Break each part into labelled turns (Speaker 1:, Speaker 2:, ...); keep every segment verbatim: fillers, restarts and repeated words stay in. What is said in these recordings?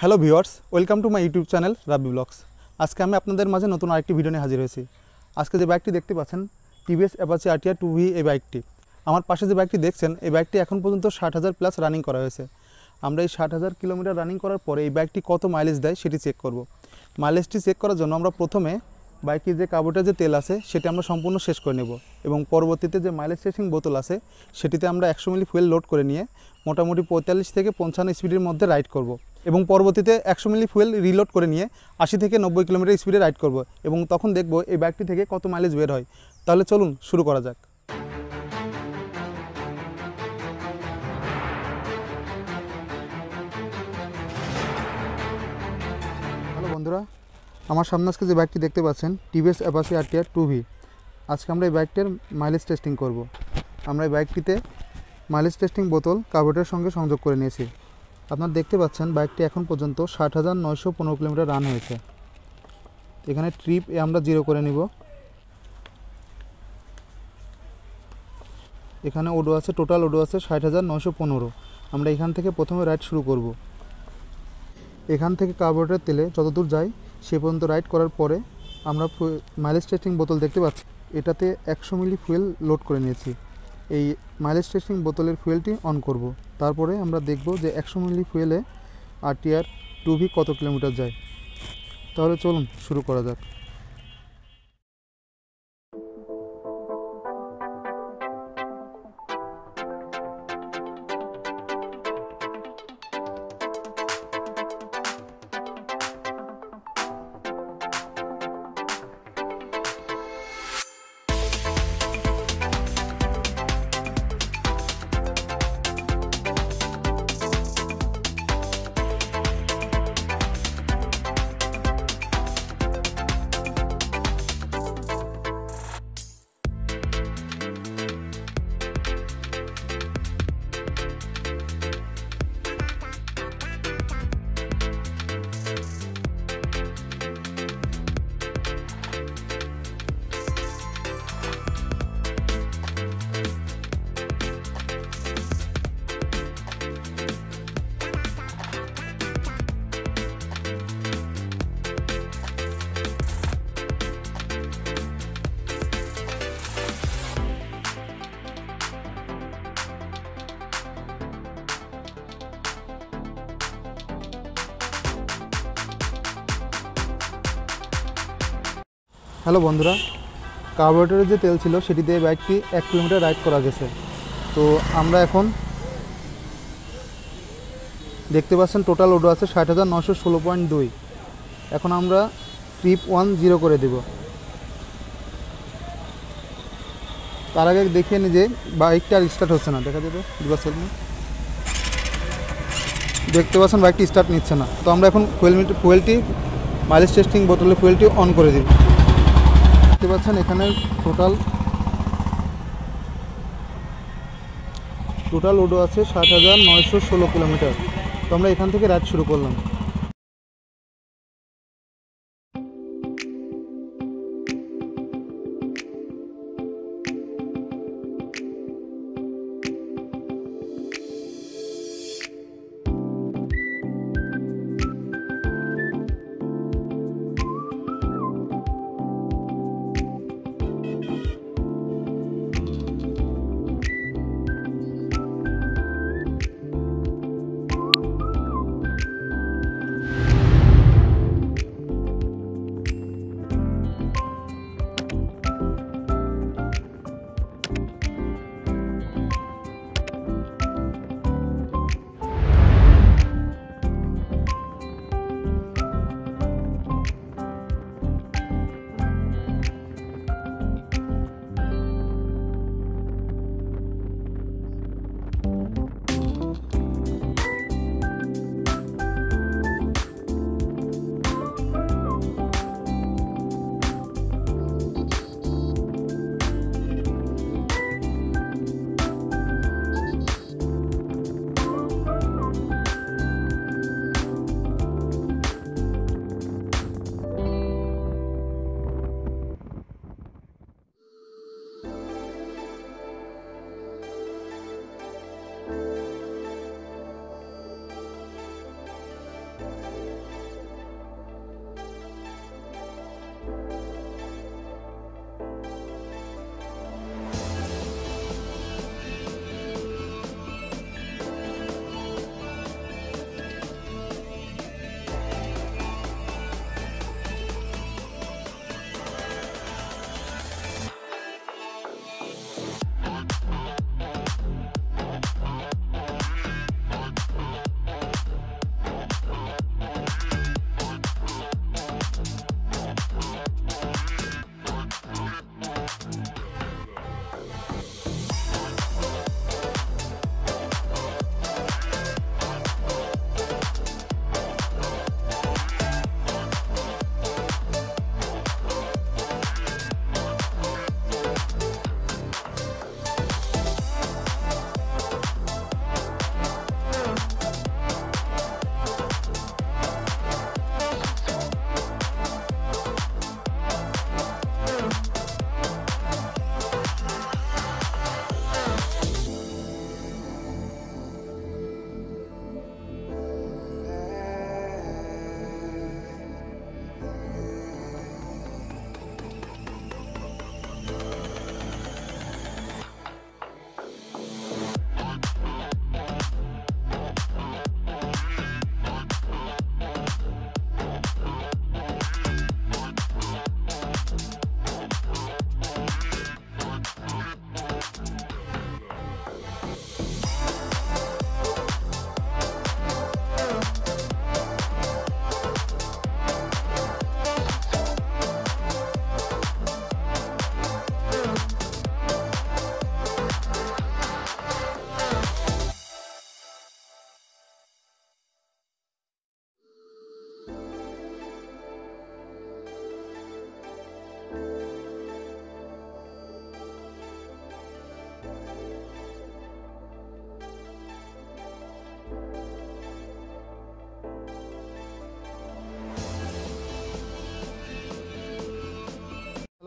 Speaker 1: Hello viewers, welcome to my YouTube channel Rabbi blogs. আজকে আমি আপনাদের মাঝে নতুন আরেকটি ভিডিও নিয়ে হাজির হয়েছি। আজকে যে বাইকটি দেখতে পাচ্ছেন TVS Apache R T R two V এই বাইকটি। আমার পাশে যে বাইকটি দেখছেন এই বাইকটি এখন পর্যন্ত ষাট হাজার প্লাস রানিং করা হয়েছে। আমরা এই ষাট হাজার কিলোমিটার রানিং করার পরে এই বাইকটি কত মাইলেজ দেয় সেটি চেক করব। মাইলেজটি চেক করার জন্য আমরা প্রথমে বাইকের যে কার্বোরেটরে যে তেল আছে সেটি আমরা সম্পূর্ণ শেষ করে নেব এবং পরবর্তীতে যে মাইলেজ টেস্টিং বোতল আছে সেটিতে আমরা একশো মিলি ফুয়েল লোড করে নিয়ে মোটামুটি পঁয়তাল্লিশ থেকে পঞ্চান্ন স্পিডের মধ্যে রাইড করব এবং পরবর্তীতে একশো মিলি ফুয়েল রিলোড করে নিয়ে আশি থেকে নব্বই কিলোমিটার স্পিডে রাইড করব এবং তখন দেখব এই বাইকটি থেকে কত মাইলেজ বের হয়। তাহলে চলুন শুরু করা যাক। হ্যালো বন্ধুরা, আমার সামনে আজকে যে বাইকটি দেখতে পাচ্ছেন TVS Apache R T R two V. আজকে আমরা এই বাইকটির মাইলেজ টেস্টিং করব। আমরা এই বাইকটিতে মাইলেজ টেস্টিং বোতল কার্বোরেটরের সঙ্গে সংযোগ করে নিয়েছি। আপনারা দেখতে পাচ্ছেন বাইকটি এখন পর্যন্ত ষাট হাজার নয়শো পনেরো কিলোমিটার রান হয়েছে। এখানে ট্রিপ এ আমরা জিরো করে নিব। এখানে ওডো আছে, টোটাল ওডো আছে ষাট হাজার নয়শো পনেরো। আমরা এখান থেকে প্রথমে রাইড শুরু করব। এখান থেকে কার্বোরেটর তেলে যতদূর যাই সে পর্যন্ত রাইড করার পরে আমরা মাইলেজ টেস্টিং বোতল দেখতে পাচ্ছি, এটাতে একশো মিলি ফুয়েল লোড করে নিয়েছি। এই মাইলেজ টেস্টিং বোতলের ফুয়েলটি অন করব। তারপরে আমরা দেখব যে একশো মিলি ফুয়েলে R T R two V কত কিলোমিটার যায়। তাহলে চলুন শুরু করা যাক। হ্যালো বন্ধুরা, কার্বোরেটরের যে তেল ছিল সেটি দিয়ে বাইকটি এক কিলোমিটার রাইড করা গেছে। তো আমরা এখন দেখতে পাচ্ছেন টোটাল ওডো আছে ষাট হাজার নশো ষোলো পয়েন্ট দুই। এখন আমরা ট্রিপ ওয়ান জিরো করে দেব। তার আগে দেখিয়ে নি যে বাইকটা আর স্টার্ট হচ্ছে না, দেখা যাবে দুবার সেলফি দেখতে পাচ্ছেন বাইকটি স্টার্ট নিচ্ছে না। তো আমরা এখন ফুয়েল মিটার ফুয়েলটি মাইলেজ টেস্টিং বোতলে ফুয়েলটি অন করে দিব। দেখতে পাচ্ছেন এখানে টোটাল টোটাল ওডো আছে ষাট হাজার নয়শো ষোলো কিলোমিটার। তো আমরা এখান থেকে রাইড শুরু করলাম।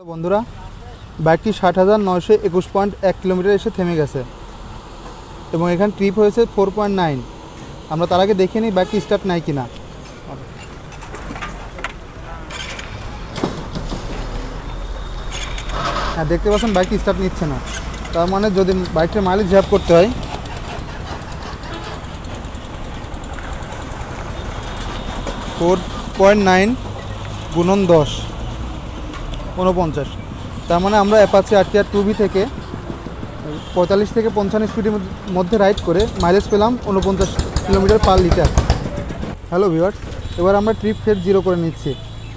Speaker 1: বন্ধুরা, বাইকটি ষাট হাজার নয়শো একুশ পয়েন্ট এক কিলোমিটার এসে থেমে গেছে এবং এখানে ট্রিপ হয়েছে ফোর পয়েন্ট নাইন। আমরা তার আগে দেখে নিই বাইকটি স্টার্ট নেয় কিনা। হ্যাঁ, দেখতে পাচ্ছেন বাইকটি স্টার্ট নিচ্ছে না। তার মানে যদি বাইকটির মাইলেজ হিসাব করতে হয়, ফোর পয়েন্ট নাইন গুণন দশ উনপঞ্চাশ। তার মানে আমরা অ্যাপাচি আরটিআর টু ভি থেকে পঁয়তাল্লিশ থেকে পঞ্চান্ন স্পিডের মধ্যে রাইড করে মাইলেজ পেলাম উনপঞ্চাশ kilometre per litre. Hello viewers, এবার আমরা ট্রিপ ফের জিরো করে নিচ্ছি।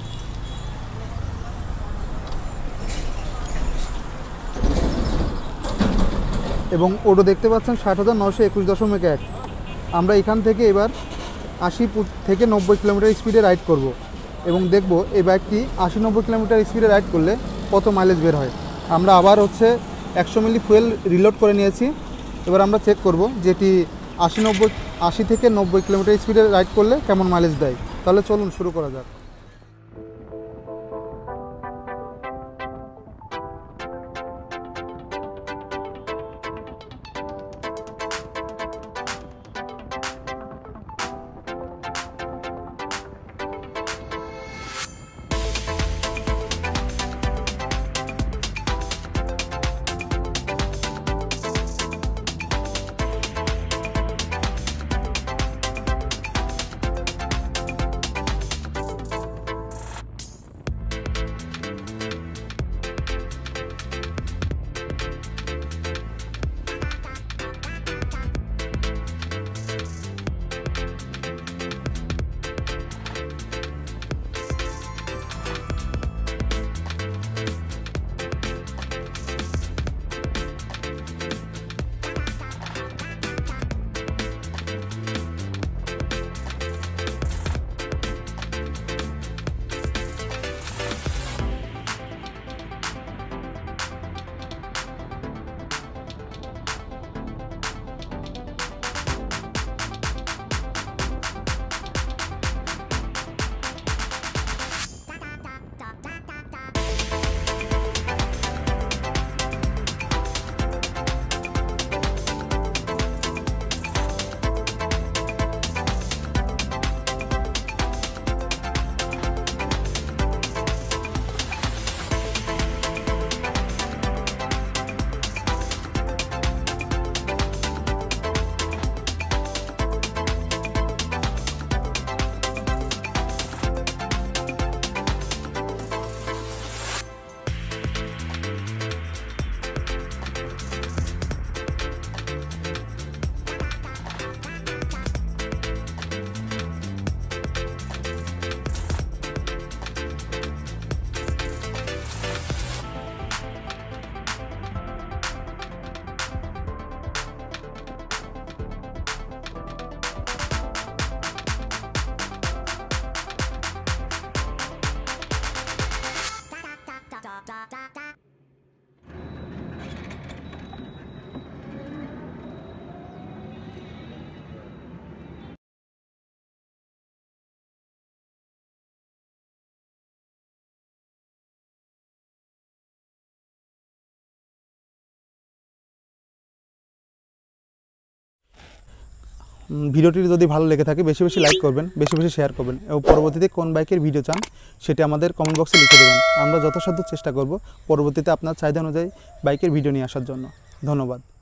Speaker 1: এবং ওডো দেখতে পাচ্ছেন ষাট হাজার নশো একুশ দশমিক এক। আমরা এখান থেকে এবার আশি থেকে নব্বই কিলোমিটার স্পিডে রাইড করব এবং দেখব এই বাইকটি আশি নব্বই কিলোমিটার স্পিডে রাইড করলে কত মাইলেজ বের হয়। আমরা আবার হচ্ছে একশো মিলি ফুয়েল রিলোড করে নিয়েছি। এবার আমরা চেক করব যেটি আশি নব্বই আশি থেকে নব্বই কিলোমিটার স্পিডে রাইড করলে কেমন মাইলেজ দেয়। তাহলে চলুন শুরু করা যাক। ভিডিওটি যদি ভালো লেগে থাকে বেশি বেশি লাইক করবেন, বেশি বেশি শেয়ার করবেন এবং পরবর্তীতে কোন বাইকের ভিডিও চান সেটা আমাদের কমেন্ট বক্সে লিখে দেবেন। আমরা যথাসাধ্য চেষ্টা করব পরবর্তীতে আপনার চাহিদা অনুযায়ী বাইকের ভিডিও নিয়ে আসার জন্য। ধন্যবাদ।